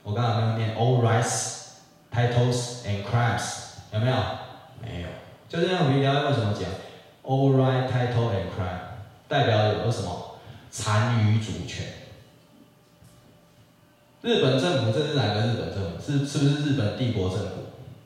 我刚才没有念 all rights, titles and crimes， 有没有？没有。就这样，我们条约为什么讲 all right, title and crime？ 代表有什么？残余主权。日本政府，这是哪个日本政府？是不是日本帝国政府？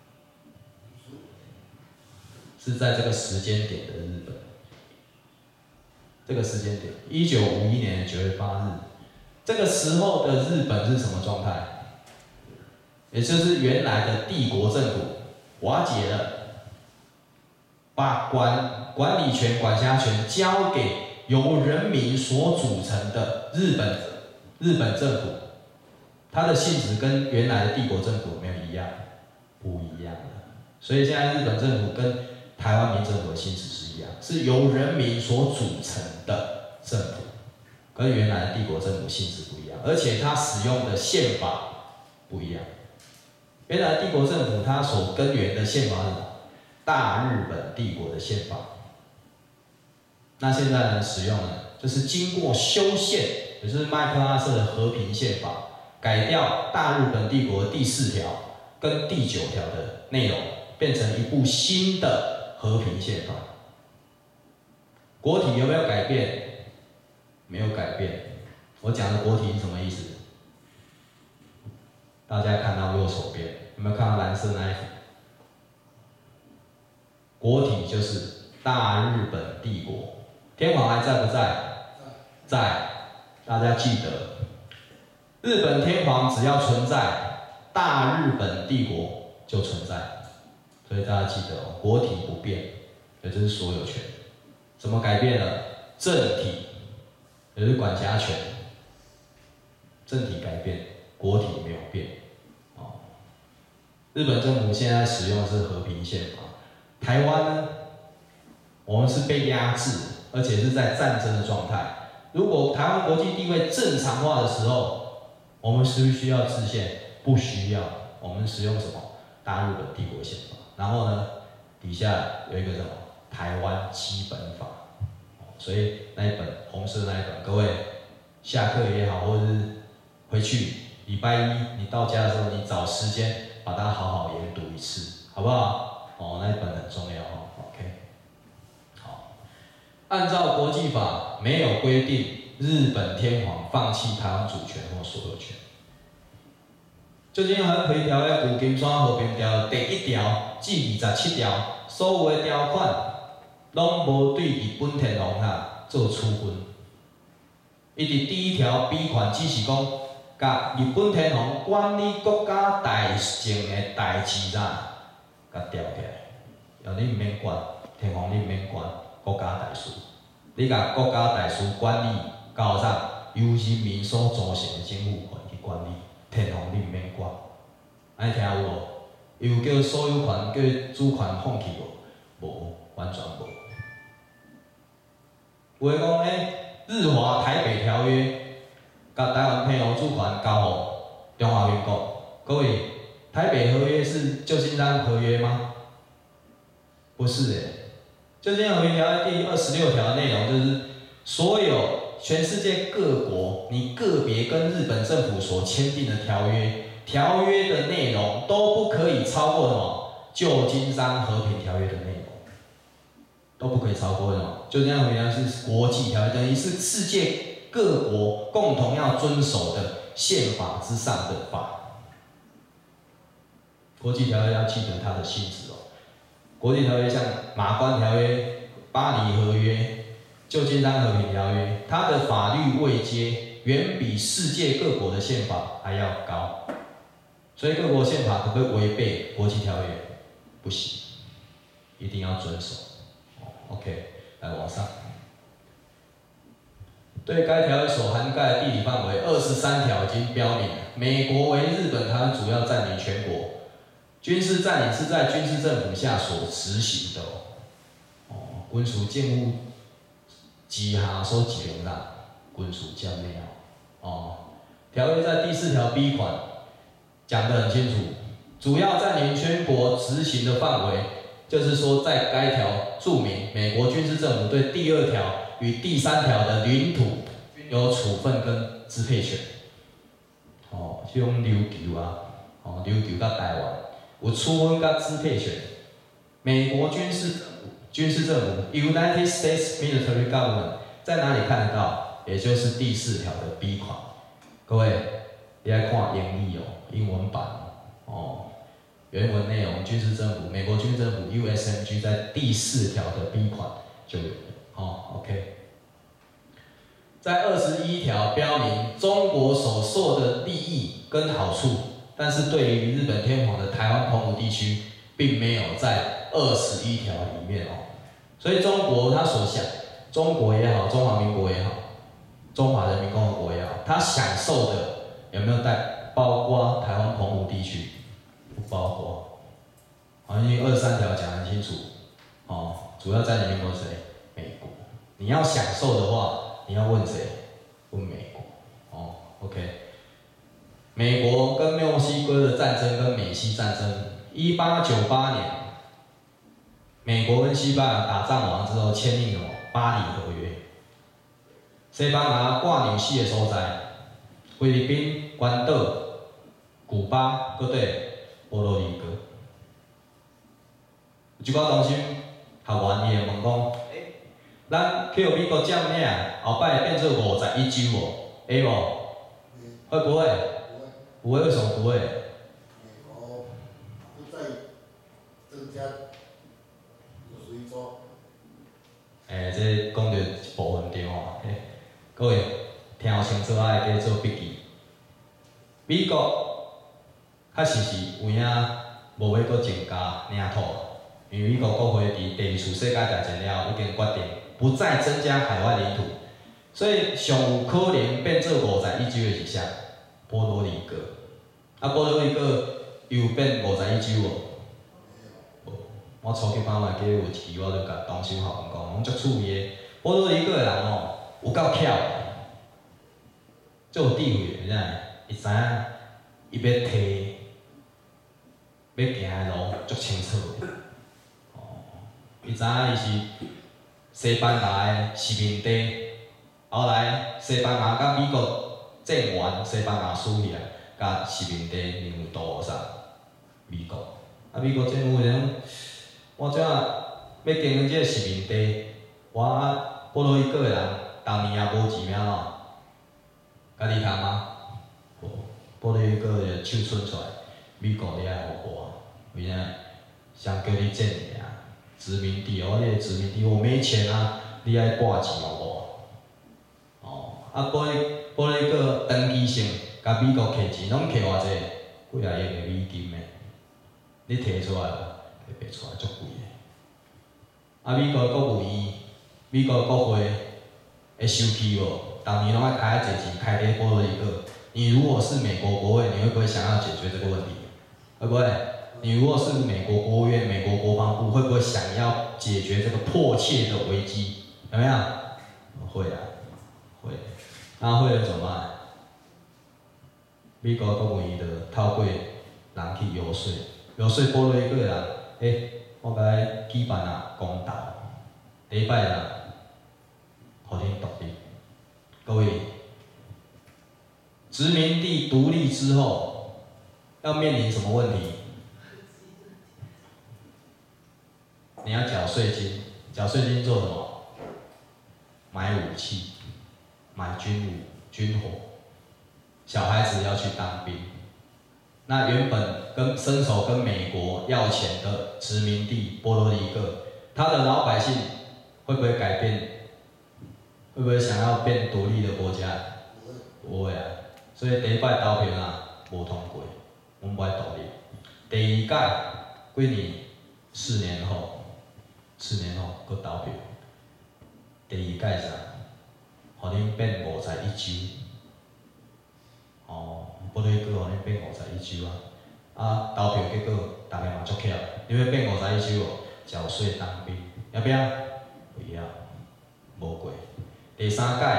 是在这个时间点的日本。这个时间点，1951年9月8日，这个时候的日本是什么状态？也就是原来的帝国政府瓦解了，把管理权、管辖权交给由人民所组成的日本政府。它的性质跟原来的帝国政府有没有一样？不一样的。所以现在日本政府跟台湾民政府的性质是一样，是由人民所组成的政府，跟原来的帝国政府性质不一样，而且它使用的宪法不一样。原来帝国政府它所根源的宪法是什么？大日本帝国的宪法。那现在呢，使用呢，就是经过修宪，也就是麦克阿瑟的和平宪法。改掉大日本帝国的第4条跟第9条的内容，变成一部新的和平宪法。国体有没有改变？没有改变。我讲的国体是什么意思？大家看到右手边有没有看到蓝色那一幅？国体就是大日本帝国。天皇还在不在？在。大家记得。日本天皇只要存在，大日本帝国就存在，所以大家记得哦，国体不变，也就是所有权。怎么改变了？政体，也就是管辖权。政体改变，国体没有变。哦，日本政府现在使用的是和平宪法。台湾呢，我们是被压制，而且是在战争的状态。如果台湾国际地位正常化的时候，我们需不需要制宪？不需要。我们使用什么？大日本帝国宪法。然后呢，底下有一个什么？台湾基本法。所以那一本红色那一本，各位下课也好，或者是回去礼拜一你到家的时候，你找时间把它好好研读一次，好不好？哦，那一本很重要哦。OK， 好，按照国际法没有规定日本天皇放弃台湾主权或所有权。最近和平条约旧金山和平条约第1条至27条，所有的条款拢无对日本天皇做处分。伊伫第1条 B 款只是讲，甲日本天皇管理国家大政的代志甲调起来，后你毋免管天皇，你毋免管国家大事，你甲国家大事管理到啥？由人民所组成的政府权去管理。天皇你毋免管，安尼听有无？又叫所有权叫主权放弃无？无，完全无。有诶讲日华台北条约，甲台湾天皇主权交互中华民国。各位，台北合约是旧金山合约吗？不是诶。旧金山和平条约第26条的内容就是所有。全世界各国，你个别跟日本政府所签订的条约，条约的内容都不可以超过什么？旧金山和平条约的内容，都不可以超过什么？旧金山和平条约是国际条约，等于是世界各国共同要遵守的宪法之上的法。国际条约要记得它的性质哦。国际条约像马关条约、巴黎合约。旧金山和平条约，它的法律位阶远比世界各国的宪法还要高，所以各国宪法可不可以违背国际条约？不行，一定要遵守。OK， 来往上。对该条约所涵盖的地理范围，23条已经标明了，美国为日本台湾主要占领全国，军事占领是在军事政府下所执行的军事政府。之下所执行啦，军事占领条约在第4条 B 款讲得很清楚，主要占领全国执行的范围，就是说在该条注明美国军事政府对第2条与第3条的领土有处分跟支配权。 向琉球啊，琉球甲台湾有处分甲支配权。美国军事政府 United States Bilateral Treaties 在哪里看得到？也就是第4条的 B 款。各位，你来看英译英文版原文内容，军事政府，美国军事政府 USMG 在第4条的 B 款就有了OK。在21条标明中国所受的利益跟好处，但是对于日本天皇的台湾澎湖地区，并没有在21条里面所以中国他所想，中国也好，中华民国也好，中华人民共和国也好，他享受的有没有包括台湾澎湖地区？不包括。因为23条讲得很清楚，主要占领美国谁？美国。你要享受的话，你要问谁？问美国。OK。美国跟墨西哥的战争跟美西战争，1898年，美国跟西班牙打仗完之后签订了巴黎合约。西班牙挂纽西的所在，菲律宾、关岛、古巴，搁对波多黎各。有一个同心学员伊会问讲，咱去美国占领，后摆会变做51州会无？会不会？不会，为什么不会？ 美国不再增加税收。 这讲到一部分对各位听清楚，爱加做笔记。美国确实是有影无要搁增加领土，因为美国国会伫第2次世界大战了后，已经决定不再增加海外领土，所以上有可能变做51州的是啥？波多黎各。波多黎各又变51州我初级班嘛，记有一期我就甲同修学员讲，讲足趣味的。波多黎各的人有够巧的，足有智慧的，你知影？伊知影伊要摕，要行的路足清楚的。伊知影伊是西班牙的殖民地，后来西班牙甲美国战完，西班牙输去啊，甲殖民地任务倒啥？美国。美国政府讲，我怎要经营这个殖民地，我波多黎各的人，当年也无钱了家己通吗？波多黎各的手伸出来，美国你爱互我，为啥？谁叫你占领啊？殖民地你的殖民地我没钱啊，你爱拨钱互我。波多黎各长期性甲美国摕钱，拢摕偌济？几啊亿的美金的，你摕出来无？摕袂出来，足贵的。美国国务院、美国国会会生气无？当年拢爱开侪钱开伫波多黎各。你如果是美国国会，你会不会想要解决这个问题？会不会？你如果是美国国务院、美国国防部，会不会想要解决这个迫切的危机？有没有？会啊，会。那会了怎么办？美国国务院就透过人去游说波多黎各人，我甲你举办公投，第一摆啦，互恁独立。各位，殖民地独立之后，要面临什么问题？你要缴税金，缴税金做什么？买武器，买军火。小孩子要去当兵。那原本伸手跟美国要钱的殖民地波多黎各，他的老百姓会不会改变？会不会想要变独立的国家？不会啊。所以第一摆投票无通过，我们不爱独立。第二届几年？4年后搁投票。第二届啥？互恁变51州。波多黎各互恁变51州投票结果大家嘛足巧，你要变51州缴税当兵，要不要？不要，无过。第三届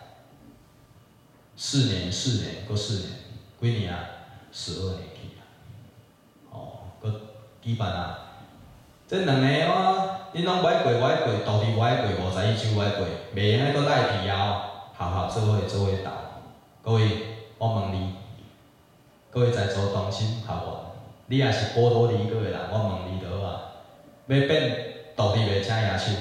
4年，搁4年，几年啊？12年去搁举办这两个恁拢袂过，我会过，独立我会过，51州我会过，袂安尼搁赖皮做伙投。各位，我问你， 各位在座同心学员，你也是波多黎各的人，我问你就好啊，要变独立的请举手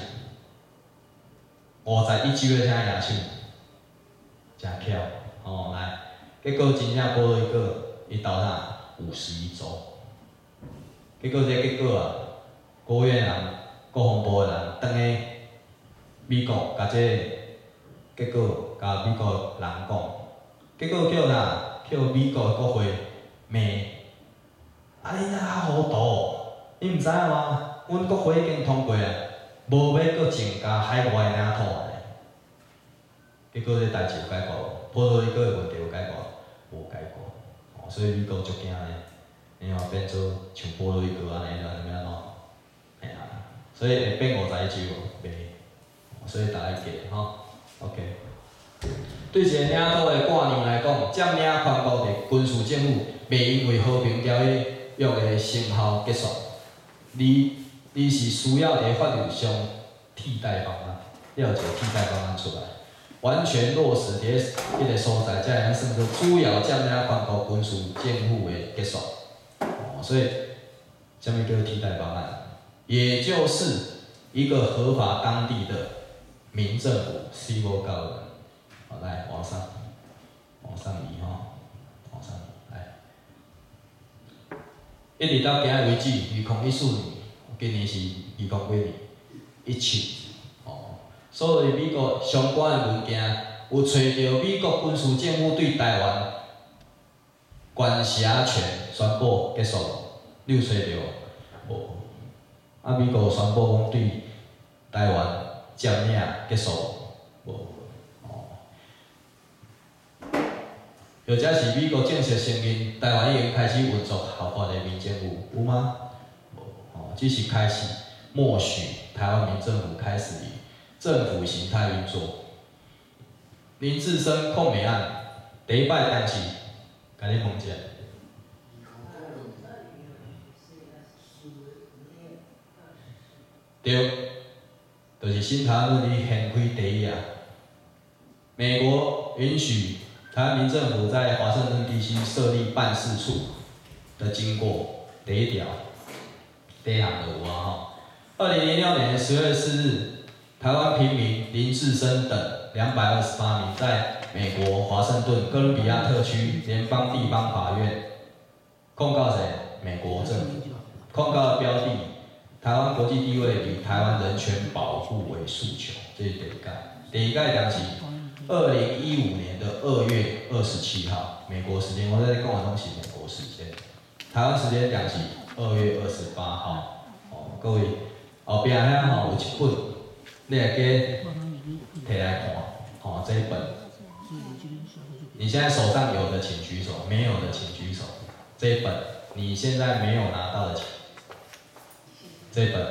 ，51周的请举手，真巧哦，来，结果真正波多黎各伊投啥51周，结果这结果啊，国务院人、国防部的人转去美国，甲结果甲美国人讲，结果叫啥？叫美国的国会骂，啊你哪糊涂？你毋知影吗？阮国会已经通过啊，无要搁增加海外的领土呢。结果这代志有解决无？波多黎各的问题有解决无解决？哦，所以美国足惊呢，然后变做像波多黎各安尼，就安怎？嘿啊，所以会变51周袂，所以大家记吼 ，OK。对一个领土的挂念来讲，占领全国的军事政府，袂因为和平条约的生效结束，你是需要伫法律上替代方案，要有一个替代方案出来，完全落实伫迄个所在，才会算做主要占领全国军事政府的结束。所以，什么叫替代方案？也就是一个合法当地的民政府 civil government。好，来往上移吼，往上移来，一直到今日为止，2014年，今年是20几年，17哦，所以美国相关的文件有找到美国军事政府对台湾管辖权宣布结束，你有找到无？啊，美国宣布讲对台湾占领结束无？或者是美国正式承认台湾已经开始运作合法的民政府，有吗？无，只是开始默许台湾民政府开始以政府形态运作。林志深控美案第一摆当时，甲你问一下。对，就是新台湾论理掀开第一啊。美国允许台湾民政府在华盛顿地区设立办事处的经过，第一条，第一项就有啊吼。2006年10月4日，台湾平民林志深等228名在美国华盛顿哥伦比亚特区联邦地方法院控告谁？美国政府。控告的标的，台湾国际地位与台湾人权保护为诉求，这是第一盖。第一盖当时，2015年2月27号，美国时间，我在讲的拢是美国时间。台湾时间当时2月28号。哦，各位后壁遐吼有一本，你也给摕来看。哦，这一本，你现在手上有的请举手，没有的请举手。这一本你现在没有拿到的请。这本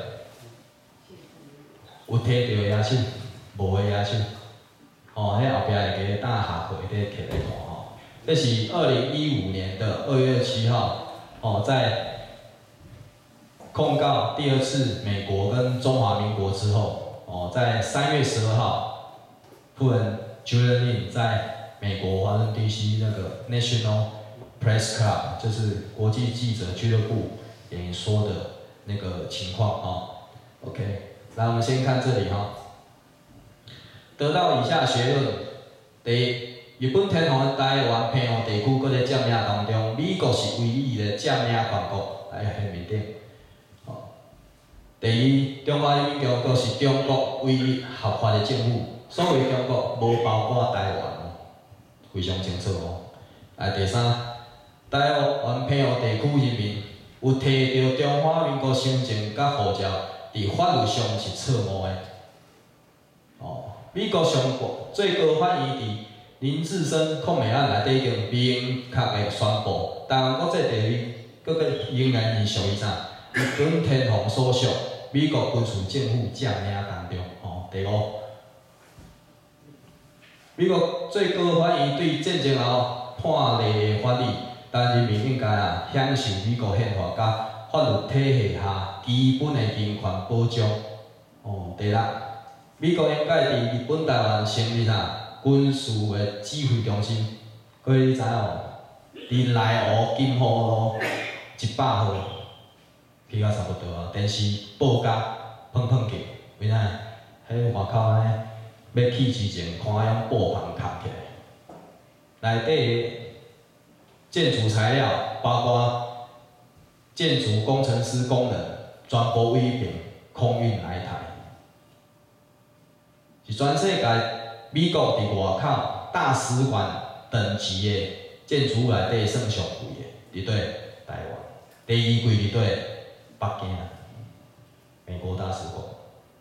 有摕到的举手，无的举手。哦，迄后壁会个大下回咧摕来看吼。这是2015年2月7号，哦，在控告第二次美国跟中华民国之后，哦，在3月12号，夫人 Julian 在美国华盛顿地区那个 National Press Club， 就是国际记者俱乐部演说的那个情况哦。OK， 来我们先看这里哈。得到以下结论：第一，日本天皇台湾澎湖地区搁在占领当中，美国是唯一的占领全国。来，下面顶。第二，中华人民共和国是中国唯一合法的政府，所谓中国无包括台湾，非常清楚哦。来，第三，台湾澎湖地区人民有摕到中华民国身份甲护照，伫法律上是错误的。哦。美国上最高法院伫林志深控美案内底已经明确的宣布，台湾国际地位搁仍然是属于啥？日本天皇所属美国军事政府占领当中。哦，第五，美国最高法院对战争后判例的法律，台湾人民应该享受美国宪法甲法律体系下基本的人权保障。哦，第六。美国应该伫日本台湾成立啥军事的指挥中心？各位你知影无？伫离内湖金湖路100号，去到差不多啊。电视报甲碰碰去，为哪？迄外口安尼要去之前，看用布棚盖起来，内底建筑材料包括建筑工程师工人，全部委平空运来台，是全世界美国伫外口大使馆等级的建筑物内底算上贵的，伫对台湾，第2贵伫对北京，美国大使馆。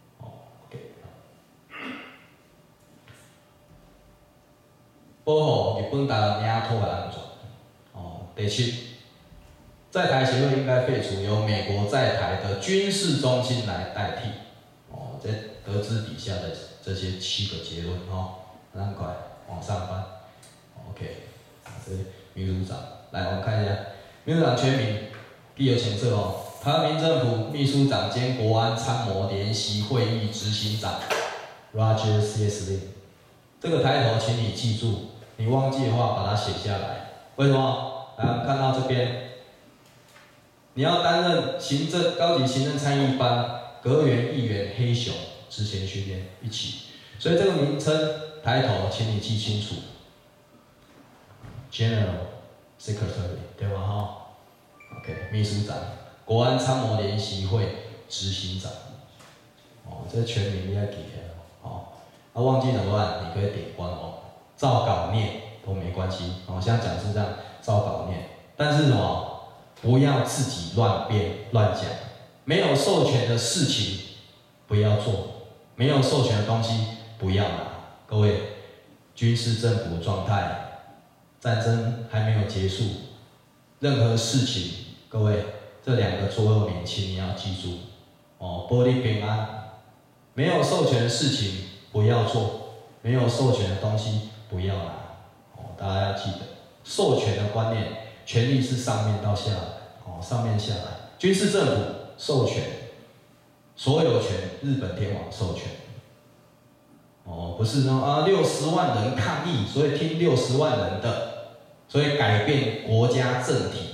保护日本、台湾领土的安全。第7，在台协会应该废除由美国在台的军事中心来代替。这得知底下的这些7个结论赶快往上翻。OK， 这秘书长，来我们看一下，秘书长全名第有请册台湾民政府秘书长兼国安参谋联席会议执行长 Roger C.S. Lee。这个抬头请你记住，你忘记的话把它写下来。为什么？来，我们看到这边，你要担任高级行政参议班阁员、议员、黑熊之前训练一起，所以这个名称抬头请你记清楚 ，General Secretary 对吧？OK， 秘书长，国安参谋联席会执行长，这全名你要记起来忘记怎么办？你可以点关照稿念都没关系现在讲是这样，照稿念，但是不要自己乱编乱讲，没有授权的事情不要做，没有授权的东西不要拿。各位，军事政府状态，战争还没有结束，任何事情，各位这2个座右铭，请你要记住保你平安，没有授权的事情不要做，没有授权的东西不要拿。大家要记得，授权的观念，权力是上面到下来，上面下来，军事政府授权，所有权日本天皇授权，不是说60万人抗议，所以听60万人的，所以改变国家政体，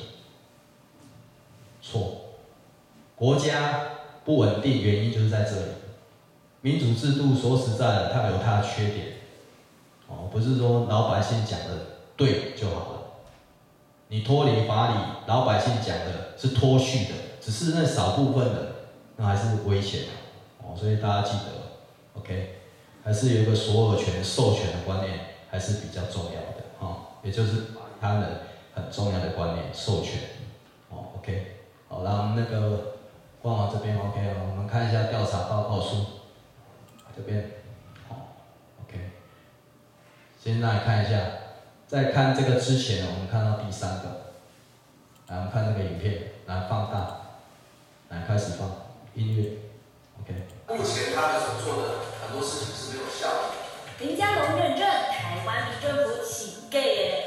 错，国家不稳定原因就是在这里。民主制度说实在的，它有它的缺点，不是说老百姓讲的对就好了。你脱离法理，老百姓讲的是脱序的，只是那少部分的，那还是危险的所以大家记得 ，OK， 还是有一个所有权授权的观念，还是比较重要的也就是他们很重要的观念，授权，OK， 好，然后那个官网这边 OK 我们看一下调查报告书。这边，OK， 先来看一下，在看这个之前我们看到第3个，来，我们看这个影片，来放大，来开始放音乐 ，OK。 目前他们所做的很多事情是没有效的。 林佳龙认证，台湾民政府请给。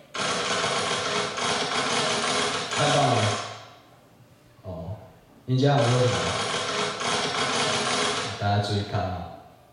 看到没？林佳龙为什么？大家注意看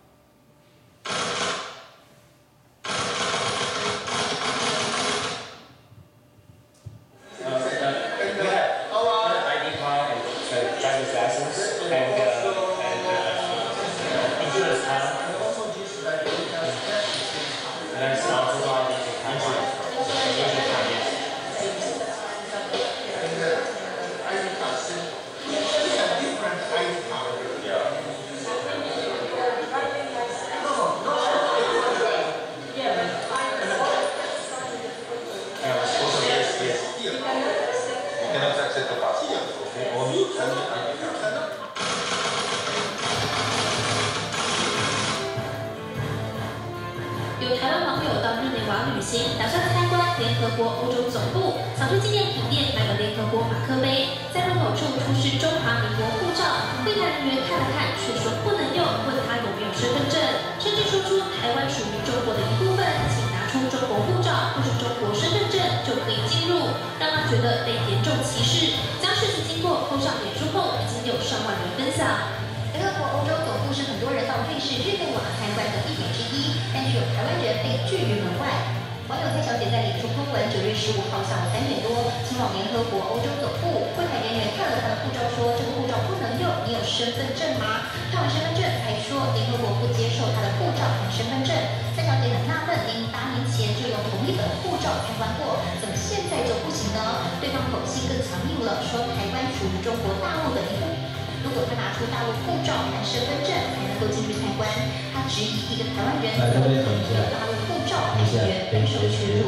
有台湾网友到日内瓦旅行，打算参观联合国欧洲总部，想去纪念品店买个联合国马克杯，在入口处出示中华民国护照，柜台人员看了看，却说不能用，问他有没有身份证，甚至说出台湾属于中国的一部分，请拿出中国护照或是中国身份证就可以进入，让他觉得被严重歧视。将事情经过 PO 上脸书后，已经有上万人分享。 联合国欧洲总部是很多人到瑞士日内瓦参观的地点之一，但是有台湾人被拒于门外。 网友蔡小姐在脸书 po 文，9月15号下午3点多，前往联合国欧洲总部，柜台人员看了她的护照，说这个护照不能用，你有身份证吗？看完身份证，还说联合国不接受她的护照和身份证。蔡小姐很纳闷，明明8年前就用同一本护照参观过，怎么现在就不行呢？对方口气更强硬了，说台湾属于中国大陆的一部分。如果他拿出大陆护照和身份证才能够进去参观，他质疑一个台湾人怎么可能有大陆护照，感觉备受屈辱。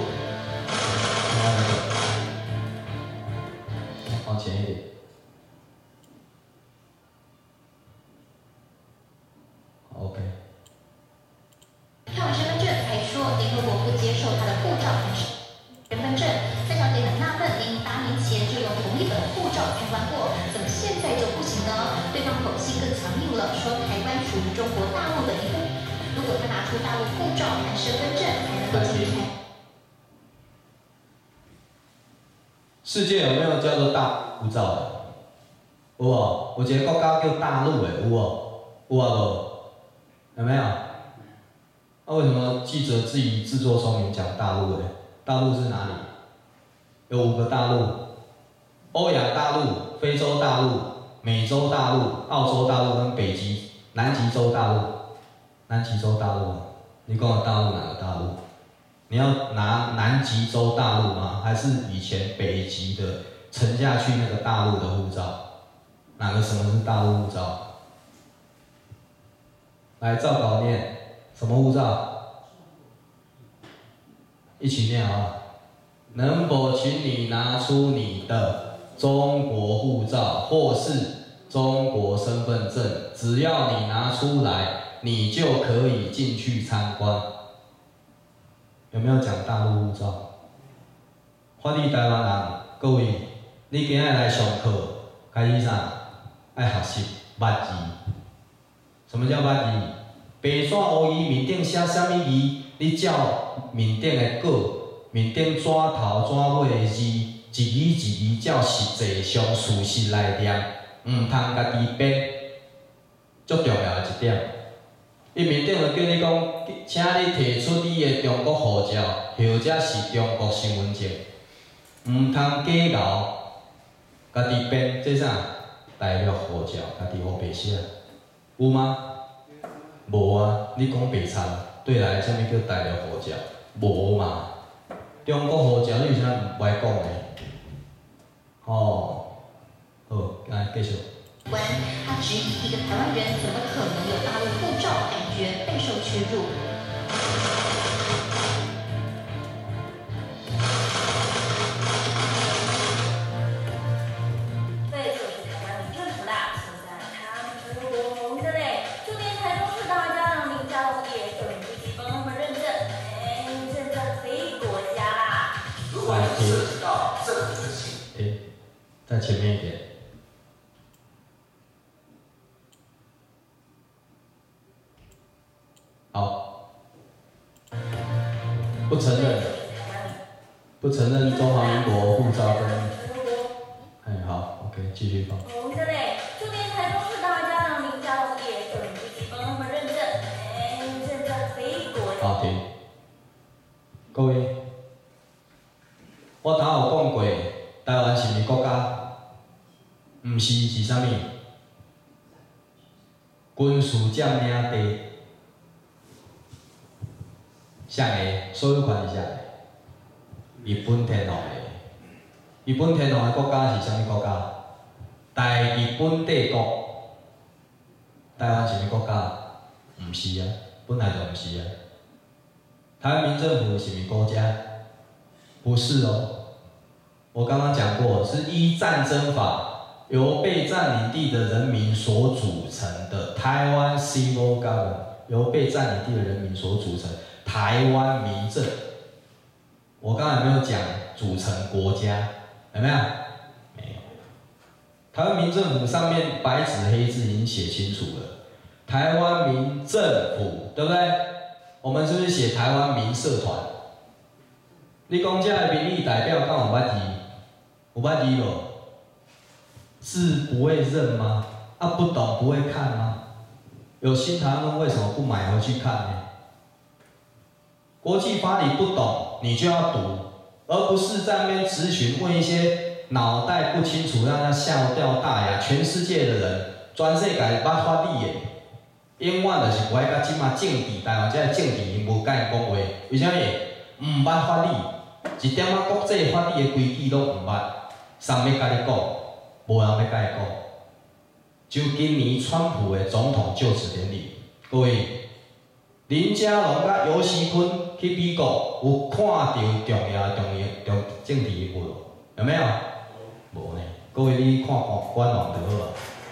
往前一点。OK。 看完身份证，还说联合国不接受他的护照和身份证。蔡小姐很纳闷，明明8年前就用同一本护照参观过，怎么现在就不行呢？对方口气更强硬了，说台湾属于中国大陆的一部分。如果他拿出大陆护照和身份证才能够进去。 世界有没有叫做大护照的？有哦，有一个国家叫大陆的，有哦，有啊无？有没有？那为什么记者自己自作聪明讲大陆的？大陆是哪里？有5个大陆：欧亚大陆、非洲大陆、美洲大陆、澳洲大陆跟南极洲大陆。南极洲大陆，你讲的大陆哪个大陆？你要拿南极洲大陆吗？还是以前北极的沉下去那个大陆的护照？哪个什么是大陆护照？来，照稿念，什么护照？一起念啊！能否请你拿出你的中国护照或是中国身份证？只要你拿出来，你就可以进去参观。有没有讲大陆护照？法理台湾人，各位，你今日来上课，开始啥？爱学习捌字。什么叫捌字？白纸黑字面顶写啥物字，你照面顶的稿。面顶纸头纸尾的字，一字一字照实际上事实来念，唔通家己编，足重要的一点。伊面顶就叫你讲，请你提出你的中国护照，或者是中国身份证，唔通假咬，家己编，这啥？大陆护照，家己黑白写，有吗？无啊，你讲白惨，对来，啥物叫大陆护照？无嘛。中国护照你有啥唔爱讲的？好，来继续。 他质疑一个台湾人怎么可能有大陆护照，感觉备受屈辱。 对，就是台湾民政府啦，现在他们是火红的嘞。祝愿台中市大家让林佳龙也等不及帮他们认证，现在可以国家啦。 如果你涉及到政府的信， 停，在前面一点。好，不承认中华民国护照跟，好 ，OK， 继续放。 红的嘞，祝愿台中市大家让林佳龙也等不及帮他们认证，现在可以国家。 好，停。各位，我头有讲过，台湾是毋是国家？毋是，是啥物？军事占领地。谁的？所有权是谁的？日本天皇的。日本天皇的国家是啥物国家？大日本帝国。台湾是物国家？毋是啊，本来就毋是啊。台湾民政府是物国家？不是哦。我刚刚讲过，是依战争法由被占领地的人民所组成的台湾 Civil Government， 由被占领地的人民所组成。台湾民政，我刚才有没有讲组成国家？有没有？没有。台湾民政府上面白纸黑字已经写清楚了，台湾民政府，对不对？我们是不是写台湾民社团？你讲这个民意代表敢有捌字？有捌字无？字不会认吗？不懂不会看吗？有新台湾为什么不买回去看呢？ 国际法理不懂，你就要读，而不是在那边咨询问一些脑袋不清楚，让人笑掉大牙。全世界的人，全世界捌法理的，永远就是不爱甲即马政治，台湾这个政治因无甲因讲话，为啥物？毋捌法理，一点仔国际法理的规矩拢毋捌，谁要甲你讲？无人要甲伊讲。就今年川普的总统就职典礼，各位，林佳龙甲尤熙坤去美国，有看到重要政治人物有没有？无呢。各位你看官网就好啊。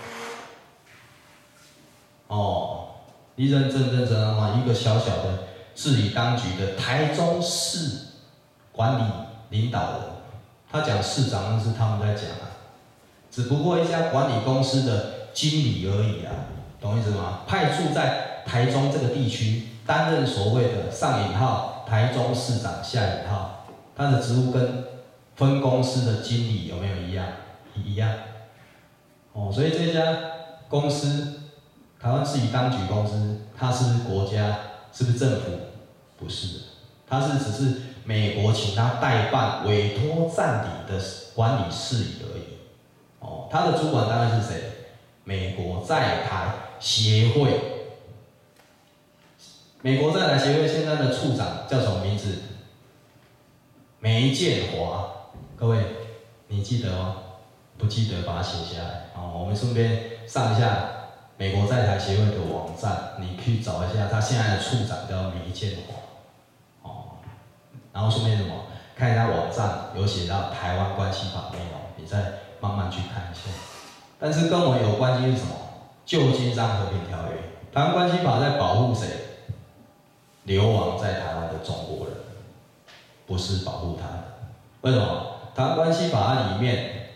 哦，你认真的话，一个小小的治理当局的台中市管理领导人，他讲市长那是他们在讲啊，只不过一家管理公司的经理而已啊，懂意思吗？派驻在台中这个地区，担任所谓的上引号台中市长下引号，他的职务跟分公司的经理有没有一样？一样。哦，所以这家公司，台湾治理当局公司，它是不是国家？是不是政府？不是，它是只是美国请他代办、委托占理的管理事宜而已。哦，他的主管当然是谁？美国在台协会。美国在台协会现在的处长叫什么名字？梅建华。各位，你记得吗？不记得把它写下来。哦，我们顺便上一下美国在台协会的网站，你去找一下他现在的处长叫梅建华。哦，然后顺便什么？看一下网站有写到台湾关系法内容，你再慢慢去看一下。但是跟我有关系是什么？旧金山和平条约。台湾关系法在保护谁？流亡在台湾的中国人，不是保护他的。为什么？台湾关系法案里面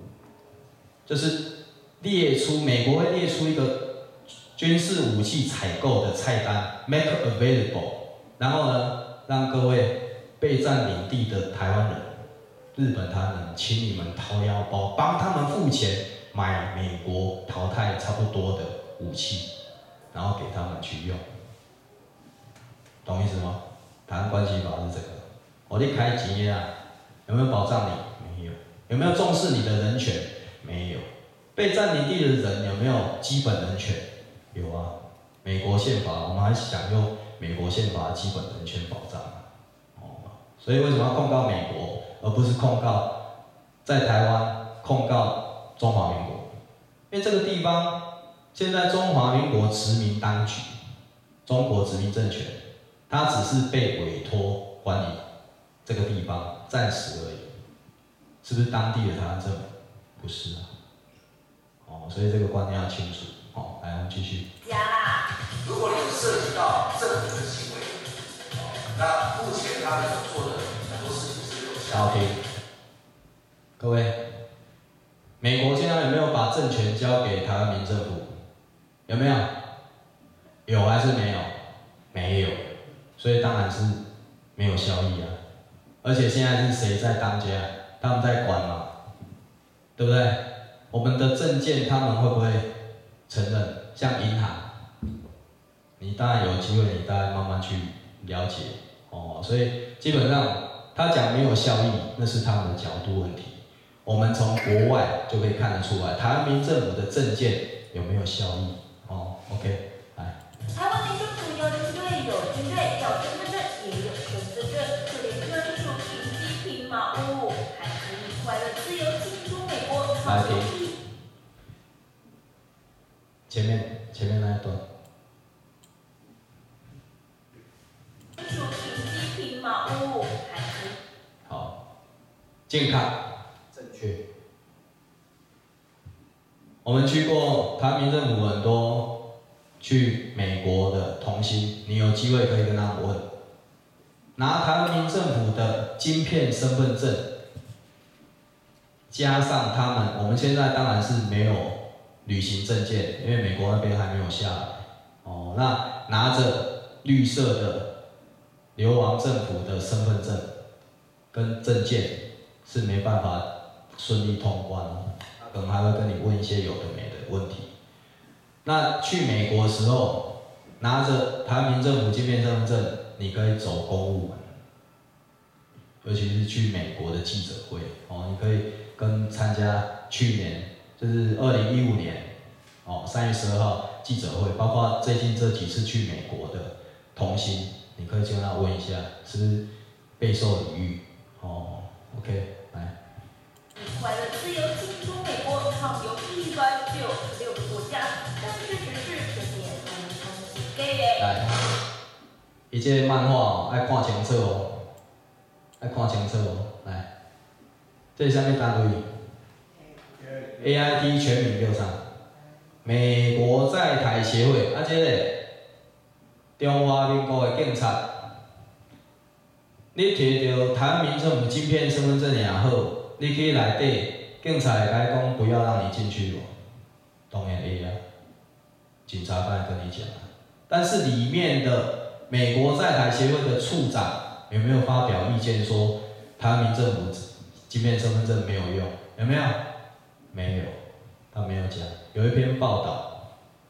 就是列出美国会列出一个军事武器采购的菜单 ，make available， 然后呢，让各位被占领地的台湾人、日本台湾人，请你们掏腰包，帮他们付钱买美国淘汰差不多的武器，然后给他们去用，懂意思吗？台湾关系法是这个。我你开钱啊，有没有保障你？没有。有没有重视你的人权？没有。被占领地的人有没有基本人权？有啊。美国宪法，我们还享有美国宪法的基本人权保障。所以为什么要控告美国，而不是控告在台湾控告中华民国？因为这个地方现在中华民国殖民当局，中国殖民政权，它只是被委托管理这个地方，暂时而已，是不是当地的台湾政府？不是啊。哦，所以这个观念要清楚。哦，来，我们继续。 如果你涉及到政府的行为，那目前他们所做的很多事情是有效的。 好，听。各位，美国现在有没有把政权交给台湾民政府？有没有？有还是没有？没有，所以当然是没有效益啊。而且现在是谁在当家？他们在管嘛，对不对？我们的证件他们会不会承认？像银行，你当然有机会，你大概慢慢去了解哦。所以基本上他讲没有效益，那是他们的角度问题。我们从国外就可以看得出来，台湾民政府的证件有没有效益？哦 ，OK， 来。 台湾民政府要军队有军队，要身份证也有身份证，就连专属停机坪马屋，还可以快乐自由进出美国。 来听。前面那一段。 专属停机坪马屋，还可以。 好，健康。正确。我们去过台湾民政府很多去美国的同心，你有机会可以跟他们问，拿台湾民政府的晶片身份证，加上他们，我们现在当然是没有旅行证件，因为美国那边还没有下来。哦，那拿着绿色的流亡政府的身份证跟证件是没办法顺利通关哦，他可能还会跟你问一些有的没的问题。那去美国的时候，拿着台湾民政府晶片身份证， 你可以走公务门，尤其是去美国的记者会，你可以参加去年就是2015年3月12号记者会，包括最近这几次去美国的童星，你可以去跟他问一下，是不是备受礼遇？OK， 来。 快乐自由进出美国，畅游196个国家，但是事实是这点不能是 gay 耶。 来，伊这个漫画爱看清楚哦，爱看清楚哦。来，这是啥物单位 ？AIT 全名叫啥？美国在台协会。这个中华民国的警察，你摕到台湾民政府晶片身份证也好。你去内底，警察会甲你讲不要让你进去无？当然会啊，警察刚才跟你讲啊。但是里面的美国在台协会的处长有没有发表意见说台湾民政府晶片身份证没有用？有没有？没有，他没有讲。有一篇报道，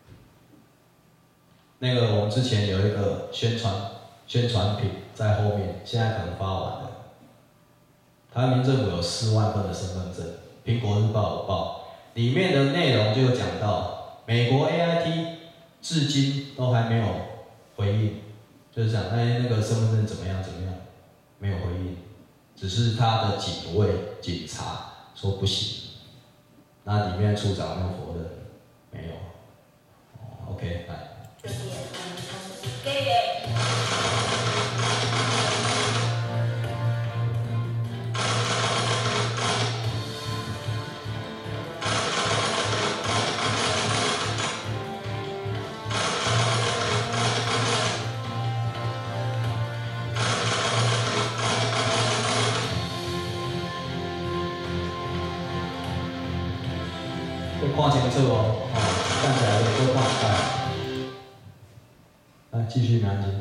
那个我们之前有一个宣传品在后面，现在可能发完了。台湾民政府有4万份的身份证，苹果日报有报，里面的内容就有讲到，美国 AIT 至今都还没有回应，就是讲那个身份证怎么样，没有回应，只是他的警察说不行，那里面处长有没有否认？没有。OK， 来。 这点不能是 gay 耶。 看清楚哦，站起来的都看起来。来，继续南京。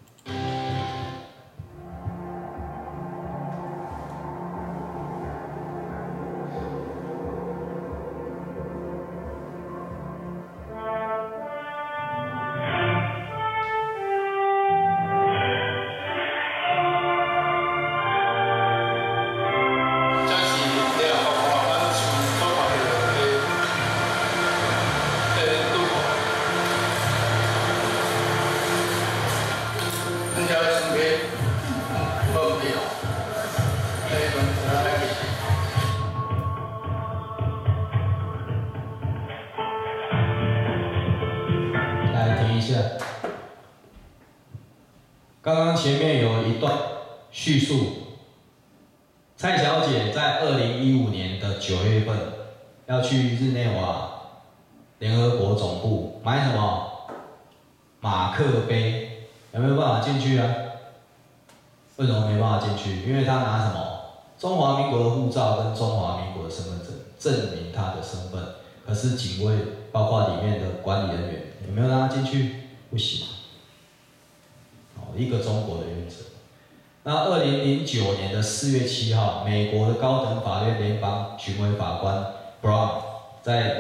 刚刚前面有一段叙述，蔡小姐在2015年的9月份要去日内瓦联合国总部买什么马克杯，有没有办法进去啊？为什么没办法进去？因为她拿什么中华民国的护照跟中华民国的身份证证明她的身份，可是警卫包括里面的管理人员有没有让她进去？不行。一个中国的原则。那2009年的4月7号，美国的高等法院联邦巡回法官 Brown 在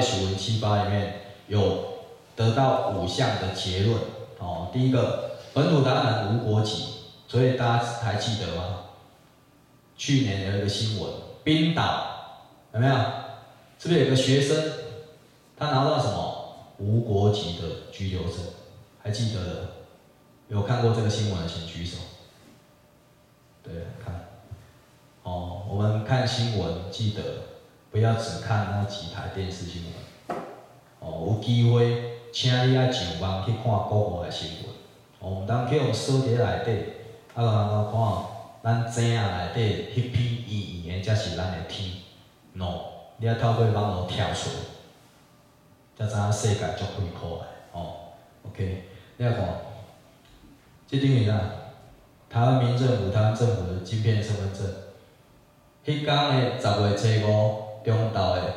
08-578里面有得到5项的结论。第一个，本土台湾人无国籍，所以大家还记得吗？去年有一个新闻，冰岛有没有？是不是有个学生他拿到什么无国籍的居留证？还记得的？有看过这个新闻的请举手。对，看。我们看新闻记得不要只看那几台电视新闻。有机会请你爱上网去看国外的新闻。唔通去用锁伫内底，让人看咱井仔内底迄片圆圆的才是咱的天。No， 你要透过网络跳出来，才知影世界足开阔的。OK， 你来看。这等于啥？台湾民政府、台湾政府的晶片身份证，迄天的10月初5，中昼的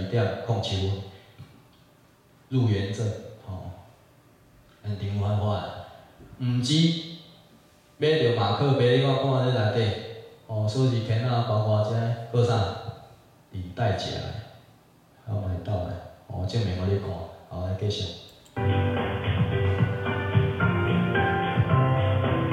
12:07，入园证，很挺繁华的。唔止买着马克杯，你看这内底，手机片啊，包括这个啥，领带夹的，还有买到的，证明我你看，好来继续。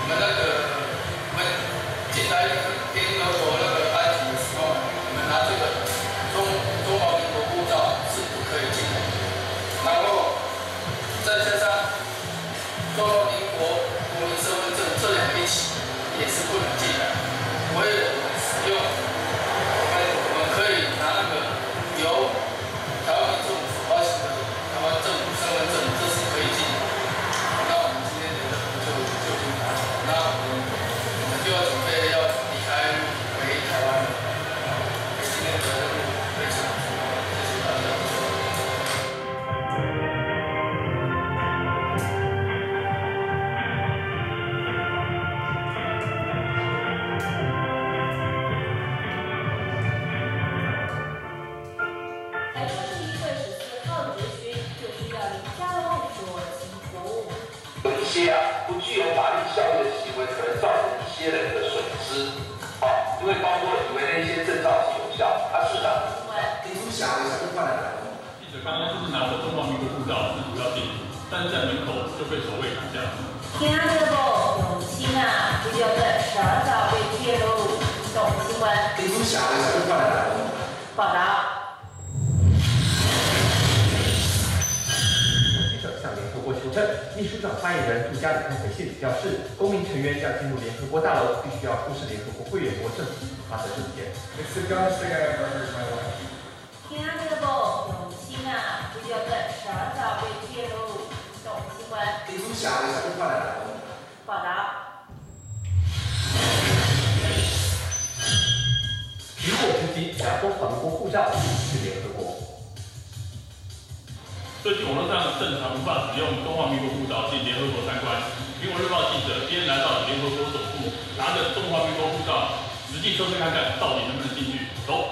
我们进来联合国那个班级的时候，我们拿这个中华民国护照是不可以进来的。然后再加上中华民国国民身份证这两个一起也是不能进来。唯有我们使用，我们可以拿那个由台湾民政府发行的台湾政府身份证，这是可以进来的。那我们今天的任务就已经达成，那我们就要准备要离开回台湾了。今天的任务非常重要，谢谢大家。 台中市议会14号质询，就需要林佳龙说清楚。 有一些不具有法律效力的行为，可能造成一些人的损失。因为包括以为那些证照是有效，是的。提出小的相关的。 记者刚刚就是拿着中华民国护照试图要进入，但是在门口就被守卫挡下。 听这个永清不就跟12早被揭露，懂新闻。 提出小的相关的。 报道。 记者向联合国求证，秘书长发言人杜加里克回信表示，公民成员要进入联合国大楼，必须要出示联合国会员国政府发的证件。 It's the dumbest thing I ever heard in my life. 听这个永清不就跟12早被揭露，懂新闻。 提出小的相关的。 报道。 苹果直击拿中华民国护照去联合国。 最近网络上正常无法使用中华民国护照进联合国参观。苹果日报记者今天来到联合国总部，拿着中华民国护照，实际测试看看到底能不能进去。走。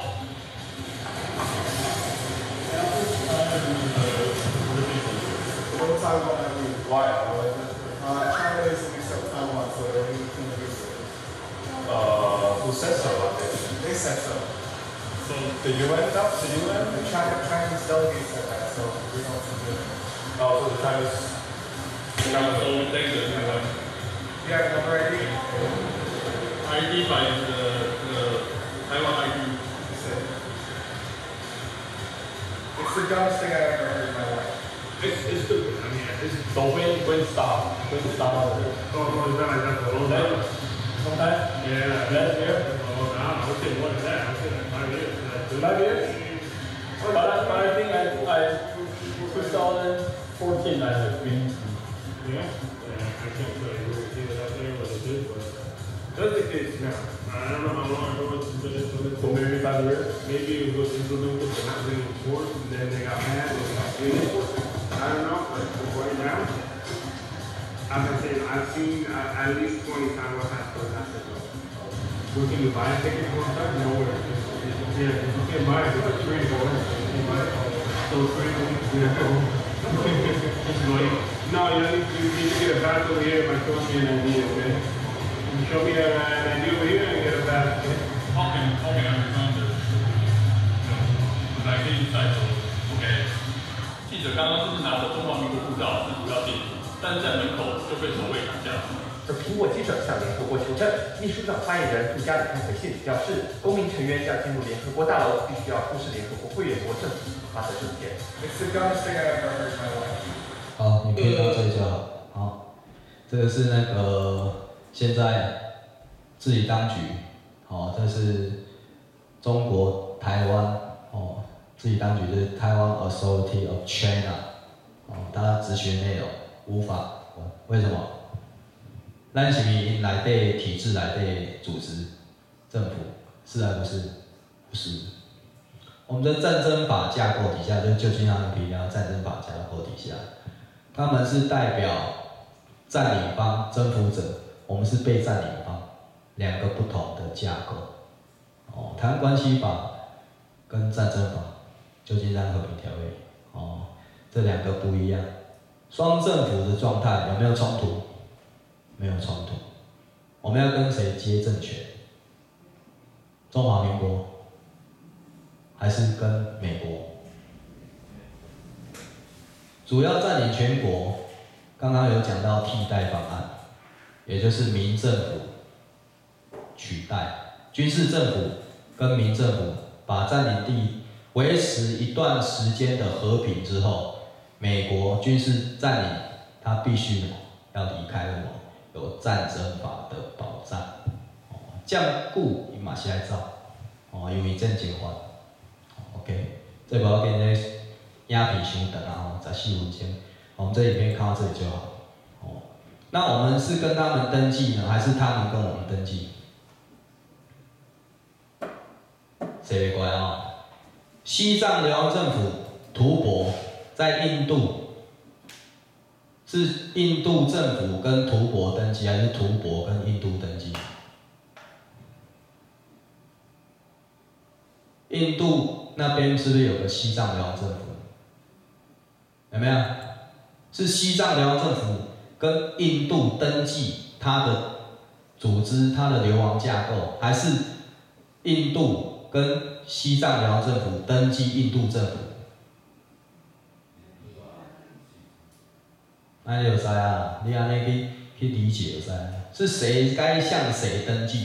China is accept Taiwan, so everything can be so. Who said so? They said so. So the UN stuff? The UN? The Chinese delegates said that, so we don't do it. Oh, so the Chinese government. So thank you everyone. Yeah, number ID? ID by the Taiwan ID. It's the dumbest thing I ever heard in my life. It's stupid. I mean, it's so when stop. Oh, is that like that for a long time? Long time? Yeah. Last year? Oh, no, I would say more than that. I would say like 5 years. 5 years? But I think I 2014 I have been. Yeah. I can't tell you who was out there, what it did, but that's the case now. I don't know how long ago it's been. So maybe 5 years? Maybe it was implemented, but not really enforced, and then they got mad and they got enforced. I don't know, but right now, I've been saying I've seen at least 20 Taiwan passports not to go. Where can you buy a ticket for that? Nowhere. Yeah, you can't buy it. It's free for it. You can buy it. So it's free for you. No, you need to get a pass over here by showing me an ID, okay? You show me an ID over here and get a pass, okay? Okay, I remember. 来可以再走 ，OK。记者刚刚就是拿着中华民国护照试图要进入，但是在门口就被守卫挡下。 而苹果记者向联合国求证，秘书长发言人杜加里克回信表示，公民成员要进入联合国大楼，必须要出示联合国会员国政府发的证件。 It's the dumbest thing I ever heard in my life. 好，你可以到这里就好。好，这个是那个现在治理当局，这是中国台湾治理当局就是台湾 Authority of China， 大家咨询内容无法，为什么？咱是因内底体制内底组织政府，是还不是？不是。我们的战争法架构底下，就是旧金山和平壤战争法架构底下，他们是代表占领方、征服者，我们是被占领方，两个不同的架构。台湾关系法跟战争法。旧金山和平条约，这两个不一样。双政府的状态有没有冲突？没有冲突。我们要跟谁接政权？中华民国，还是跟美国？主要占领全国，刚刚有讲到替代方案， 也就是民政府取代。军事政府跟民政府把占领地维持一段时间的和平之后，美国军事占领，它必须要离开了有战争法的保障。这样久伊嘛是爱走，因为战争法。OK， 这不要紧，这影片伤长啊，14分钟，我们这影片看到这里就好。那我们是跟他们登记呢，还是他们跟我们登记？谁没关啊？西藏流亡政府吐蕃在印度，是印度政府跟吐蕃登记，还是吐蕃跟印度登记？印度那边是不是有个西藏流亡政府？有没有？是西藏流亡政府跟印度登记它的组织、它的流亡架构，还是印度跟西藏流亡政府登记印度政府？那你就知啊，你安尼去理解就知，是谁该向谁登记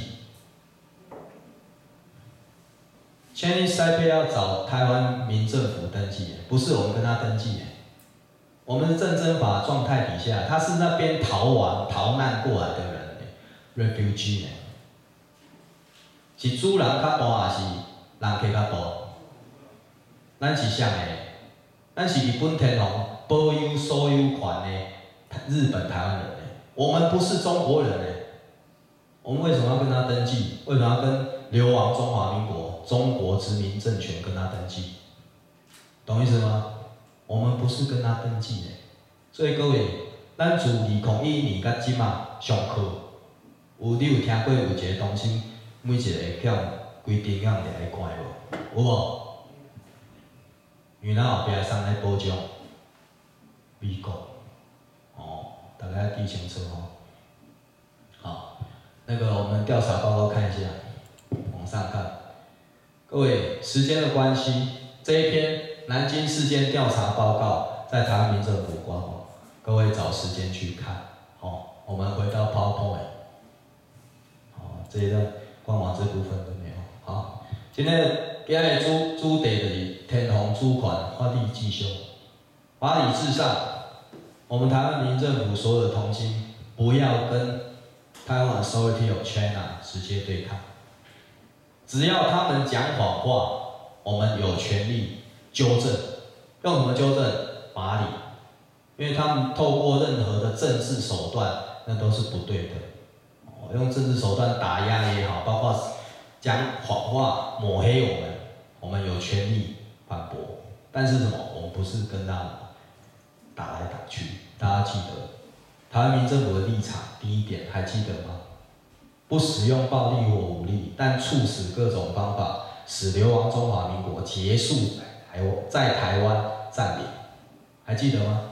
？Chinese Taipei 要找台湾民政府登记，不是我们跟他登记。我们是战争法状态底下，他是那边逃难过来的人 ，refugee 呢，是主人较多还是人客较多？咱是啥个？咱是日本天皇保有所有权的日本台湾人呢？我们不是中国人呢，我们为什么要跟他登记？为什么要跟流亡中华民国中国殖民政权跟他登记？懂意思吗？我们不是跟他登记的，所以各位，咱自2012年到即马上课，你有听过有一个东西，每一个向规定向掠来看无？有无？因为咱后壁送来保障美国，大家记清楚好，那个我们调查报告看一下，往上看。各位，时间的关系，这一篇南京事件调查报告在台湾民政府官网，各位找时间去看。我们回到 PowerPoint， 这一段官网这部分都没有。好，今日的主题就是天皇主权法理至上，法理至上。我们台湾民政府所有的同心，不要跟Taiwan Authority of China 直接对抗。只要他们讲谎话，我们有权利纠正。用什么纠正？法理。因为他们透过任何的政治手段，那都是不对的。用政治手段打压也好，包括讲谎话抹黑我们有权利反驳。但是什么？我们不是跟他们打来打去。大家记得，台湾民政府的立场，第一点还记得吗？不使用暴力或武力，但促使各种方法使流亡中华民国结束在台湾占领，还记得吗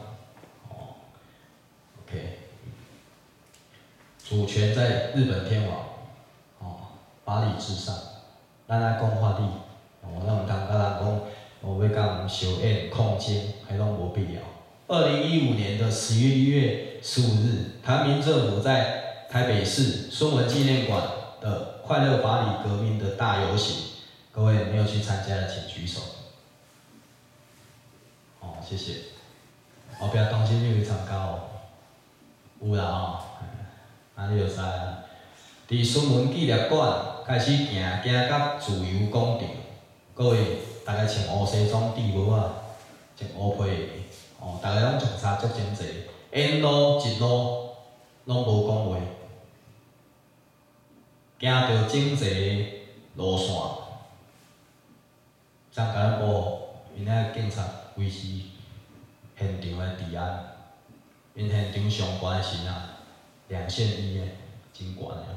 ？OK， 主权在日本天皇，法理至上。咱来讲法理，咱唔通甲人讲，要甲人小宴控奸，还拢无必要。2015年的11月15日，台湾民政府在台北市孙文纪念馆的快乐法理革命的大游行，各位没有去参加的请举手。谢谢。后壁当时你有参加有啦你就知啦。伫孙文纪念馆开始行到自由广场，各位大家穿乌西装、戴帽啊，穿乌皮。大家拢穿衫足真济，沿路一路拢无讲话，行着整齐路线，怎甲咱保护？因遐警察维持现场的治安，因现场上悬的是2线1的，真悬的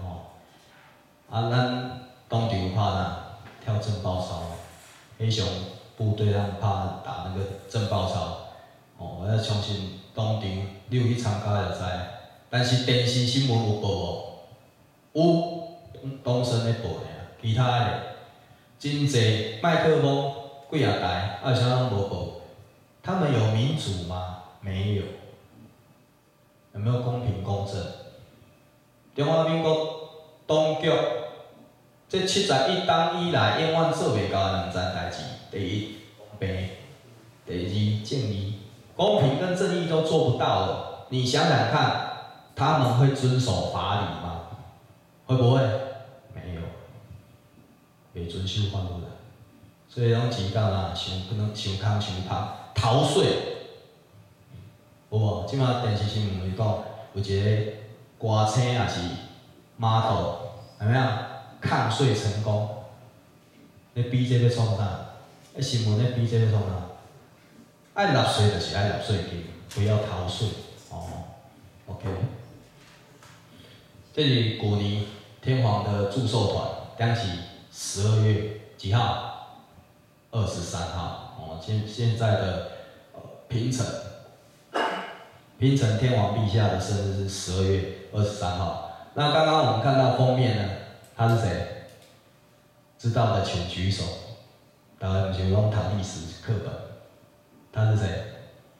咱当场拍跳震爆操，迄上部队咱打那个震爆操。我要相信当场你有去参加就知，但是电视新闻有报无？有，当身咧报尔，其他的真侪麦克风几啊台，有啥拢无报？他们有民主吗？没有。有没有公平公正？ 中华民国当局这71冬以来永远做袂到两件代志：第一，公平；第二，正义。公平跟正义都做不到了，你想想看，他们会遵守法理吗？会不会？没有，袂遵守法律啦。所以拢钱到哪想不能想空想胖，逃税。有无？即马电视新闻讲，有一个歌星也是 model， 有没有？抗税成功。你比这要创啥？那新闻咧比这要创啥？爱纳税就是爱纳税金，不要逃税。哦 ，OK。这是去年天皇的祝寿团，当时12月几号？23号。哦，现在的平城天皇陛下的生日是12月23号。那刚刚我们看到封面呢，他是谁？知道的请举手。大家不是拢读历史课本？他是谁？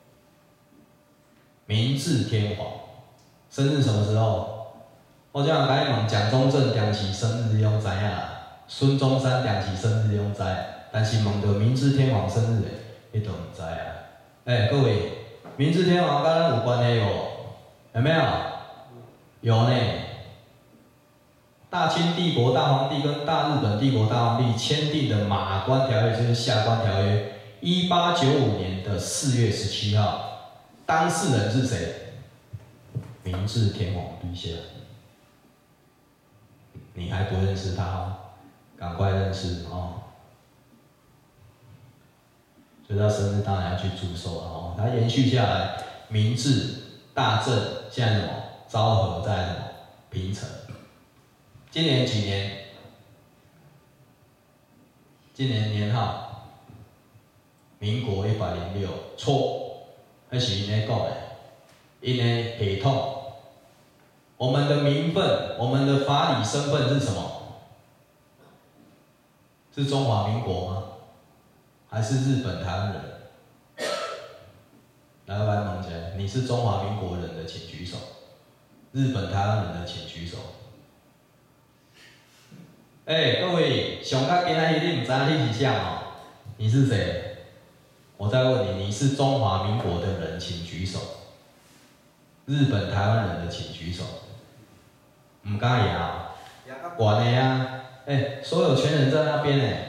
明治天皇。生日什么时候？我这样甲你问，蒋中正当时生日你拢知影啦，孙中山当时生日你拢知，但是问到明治天皇生日的，你都唔知啊。各位。明治天皇跟咱有关系有没有？有呢。大清帝国大皇帝跟大日本帝国大皇帝签订的马关条约，就是下关条约，1895年的4月17号，当事人是谁？明治天皇陛下。你还不认识他哦？赶快认识哦！所以他生日当然要去祝寿了哦。它延续下来，明治、大正，现在什么？昭和，再来什么？平成。今年几年？今年年号？民国106。错，那是因咧讲的，因的系统。我们的名分，我们的法理身份是什么？是中华民国吗？还是日本台湾人？来问一下，你是中华民国人的请举手，日本台湾人的请举手。各位，上较今仔日你唔知你是啥哦？你是谁？我再问你，你是中华民国的人，请举手。日本台湾人的请举手。唔敢牙，牙较悬的啊！所有权人在那边呢。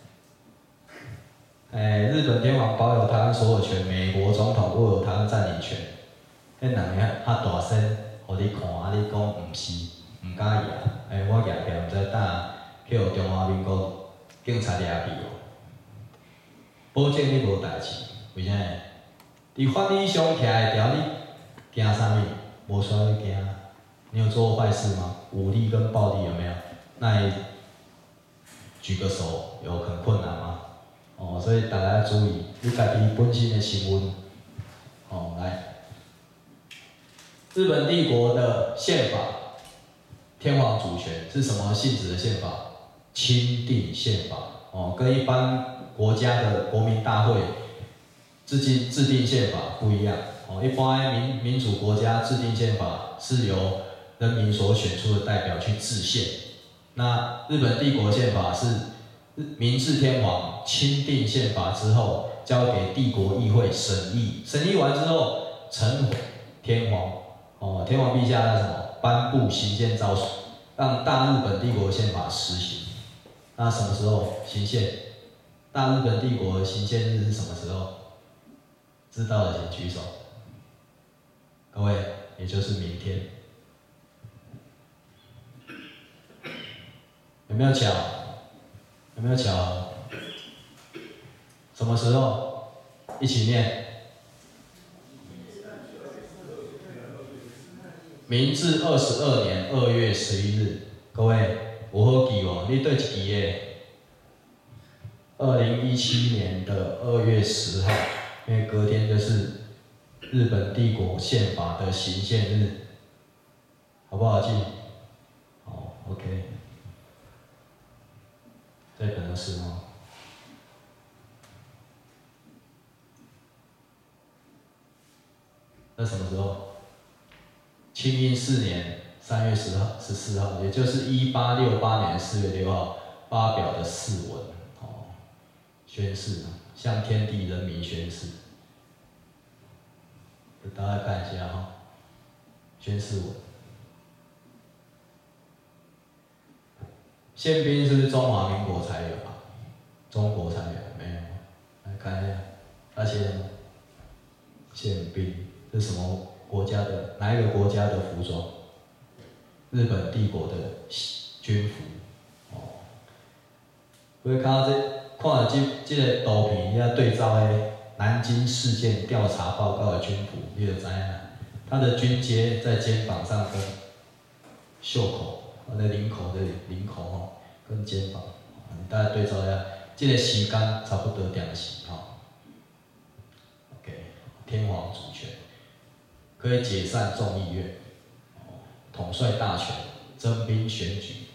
日本天皇保有台湾所有权，美国总统握有台湾占领权。迄两个较大声，互你看，你讲毋是，毋敢牙。我牙起来，毋知等去互中华民国警察抓去哦。保证你无代志，为啥？伫法理上徛会条，你惊啥物？无需要惊。你有做过坏事吗？武力跟暴力有没有？那你举个手，有很困难吗？所以大家要注意，你家己本身的新闻。来，日本帝国的宪法，天皇主权是什么性质的宪法？钦定宪法。跟一般国家的国民大会制定宪法不一样。一般民主国家制定宪法是由人民所选出的代表去制宪。那日本帝国宪法是明治天皇钦定宪法之后，交给帝国议会审议，审议完之后呈天皇，天皇陛下那什么颁布行宪诏书，让大日本帝国宪法实行。那什么时候行宪？大日本帝国的行宪日是什么时候？知道的请举手。各位，也就是明天。有没有巧？有没有巧？什么时候？一起念。明治22年2月11日。各位，有好记哦，你对一支的2017年的2月10号，因为隔天就是日本帝国宪法的行宪日，好不好记？好 ，OK。这本的是吗？那什么时候？清英4年 3月14号，也就是1868年4月6号发表的誓文，宣誓，向天地人民宣誓。大家看一下宣誓文。宪兵是不是中华民国才有啊？中国才有没有？来看一下，他写什么？宪兵是什么国家的？哪一个国家的服装？日本帝国的军服。会看到看到这个图片，要对照南京事件调查报告的军服，你就知影，他的军阶在肩膀上跟袖口，那领口跟肩膀，你大家对照一下，这个时间差不多2时OK， 天皇主权，可以解散众议院，统帅大权，征兵选举，